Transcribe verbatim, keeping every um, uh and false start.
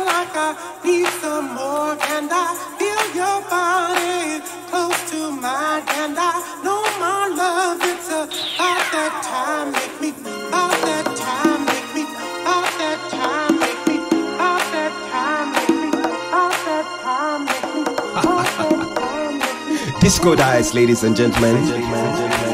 like I need some more, and I feel your body close to mine, and I know my love, it's about that time, make me, about that time, make me, about that time, make me, about that time, make me, about that time, make me, about that time, make me. Disco Dice, ladies and gentlemen.